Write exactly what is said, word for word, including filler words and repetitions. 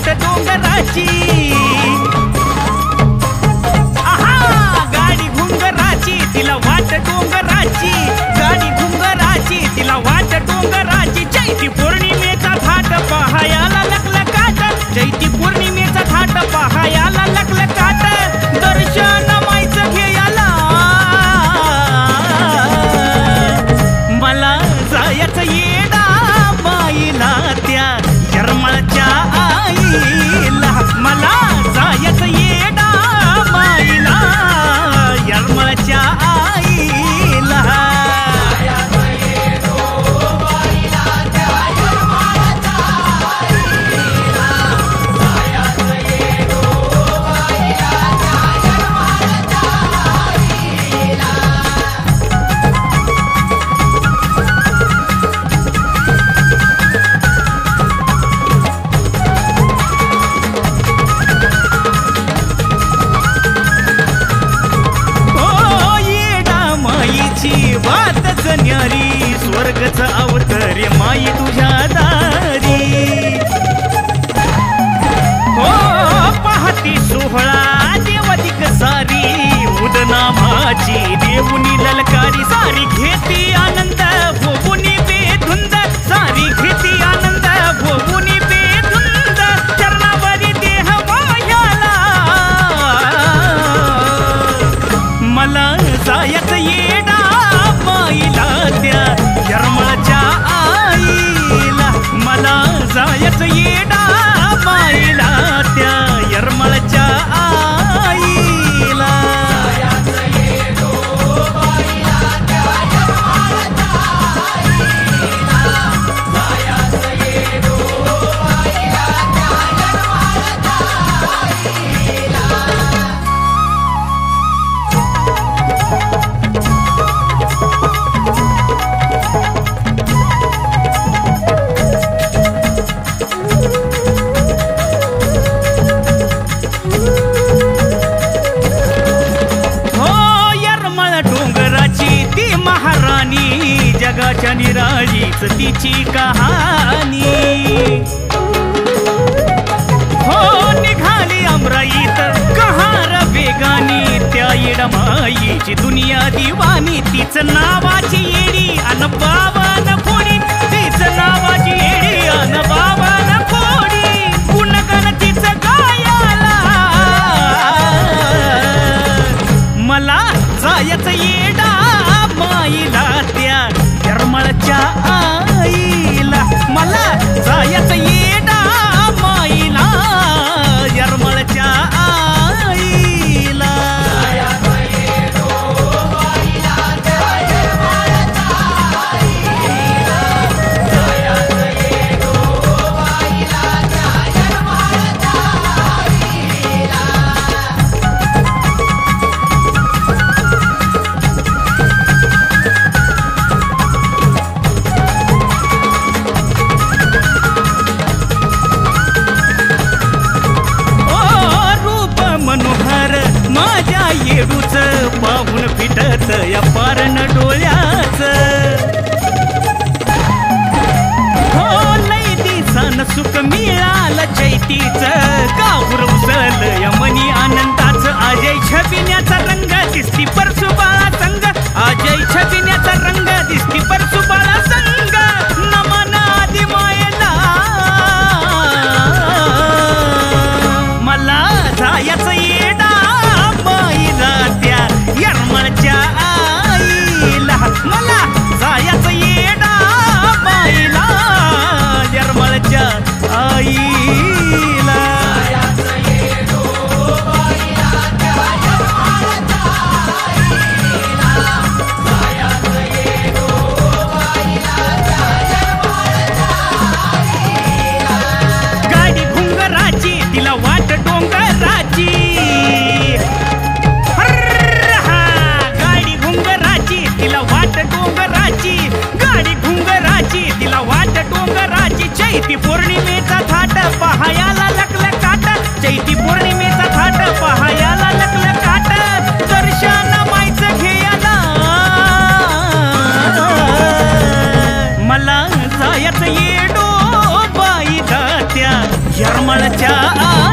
वाट डोंगराची, आहा गाडी घुंगराची तिला वाट डोंगराची, गाडी घुंगराची तिला वाट डोंगराची। चैती पौर्णिमेचा थाट पहायाला लखलखाट, चैती पौर्णिमेचा थाट पहायाला लखलखाट, दर्शन माईचं घ्यायला मला जायचं येडा माईला त्या यरमळच्या आईला, मला जायचं येडा माईला यरमळच्या आईला। वाटच न्यारी स्वर्गच अवतरे माई तुझ्या दारी, हो पाहती सोहळा देवदिक सारी, उदनामाची देऊनी ललकारी, सारी घेती आनंद भोगुनी बेधुंद, सारी घेती आनंद भोगुनी बेधुंद, चरणावरी देह वाह्याला मला जायचं येडा माईला त्या यरमळच्या आईला, मला जायचं येडा माईला त्या यरमळच्या आईला। जगाच्या निराळीच तिची कहाणी, हो निघाली अमराईत कहार वेगानी, त्या येडमाईची दुनिया दिवानी, तीच नावाची येडी अन बावन खोडी, तीच नावाची येडी अन बावन खोडी, गुणगान तीच गायाला मला जायचं येडा माईला त्या यरमळच्या आईला, मला जायचं येडा माईला यरमळच्या आईला। माझ्या येडूच पाहून फिटत या पारण डोळ्याच, हो लई दिसान सुख मिळालं चैतीच, गाऊर उसळ या मनी आनंदाच, अजय छबिन्याचा रंग दिसती परसुबाळा संग, अजय छबिन्याचा रंग दिसती परसुबाळा संग, नमन आदि मायेला मला जायचं येडा माईला त्या यरमळच्या आईला, मला जायचं येडा माईला यरमळच्या आईला। मळच्या